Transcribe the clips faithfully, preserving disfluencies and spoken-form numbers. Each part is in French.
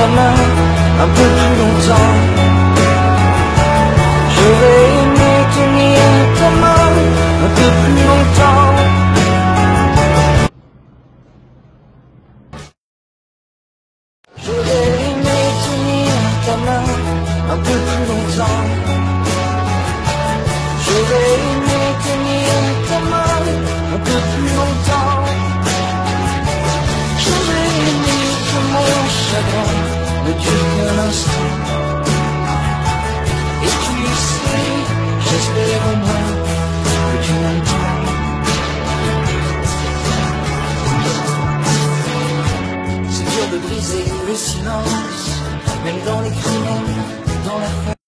main un peu plus longtemps. J'aurais aimé tenir ta main un peu plus longtemps. J'aurais aimé tenir ta main un peu plus longtemps. J'aurais aimé tenir ta main un peu plus longtemps. J'aurais aimé que mon chagrin ne dure qu'un instant. Et tu sais, j'espère au moins que tu m'entends. C'est dur de briser le silence, même dans les crimes, dans la fête.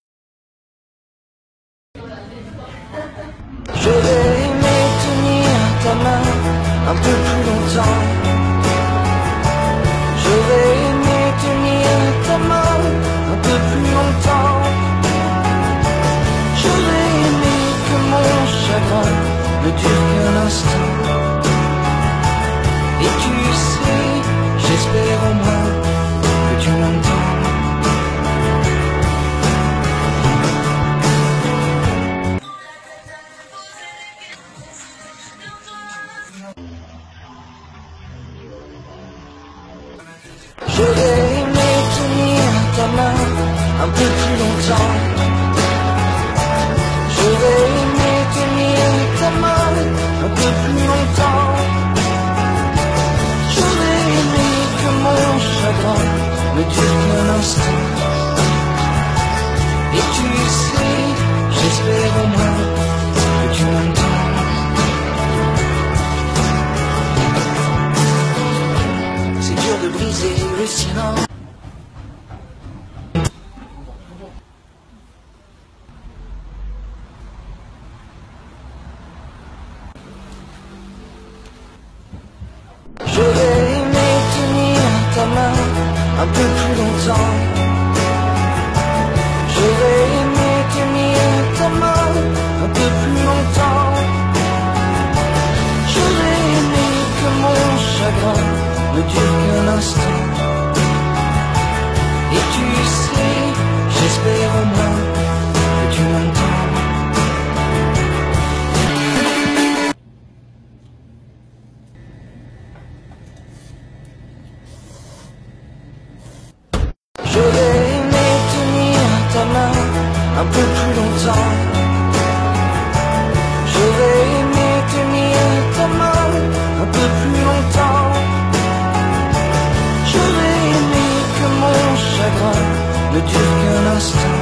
J'aurais aimé tenir ta main un peu plus longtemps. J'aurais aimé tenir ta main un peu plus longtemps. J'aurais aimé que mon chagrin ne dure qu'un instant. Et tu sais, j'espère au moins que tu m'entends. J'aurais aimé tenir ta main un peu plus longtemps. J'aurais aimé tenir ta main un peu plus longtemps. J'aurais aimé que mon chagrin ne dure qu'un instant. Et tu sais, j'espère au moins que tu m'entends. C'est dur de briser le silence. J'aurais aimé tenir ta main un peu plus longtemps. J'aurais aimé tenir ta main un peu plus longtemps. J'aurais aimé que mon chagrin ne dure qu'un instant. Et tu sais, j'espère au moins que tu m'entends. J'aurais aimé tenir ta main un peu plus longtemps. J'aurais aimé tenir ta main un peu plus longtemps. J'aurais aimé que mon chagrin ne dure qu'un instant.